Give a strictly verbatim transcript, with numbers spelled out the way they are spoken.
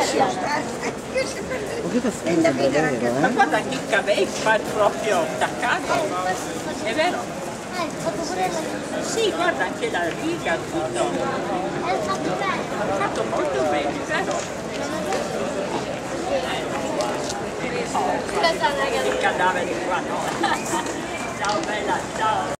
Ma guarda che cabello fa proprio attaccato, è vero? Sì, guarda anche la riga, tutto. È fatto bene. È fatto molto bene, vero? Oh, il cadavere qua no. Ciao bella, ciao.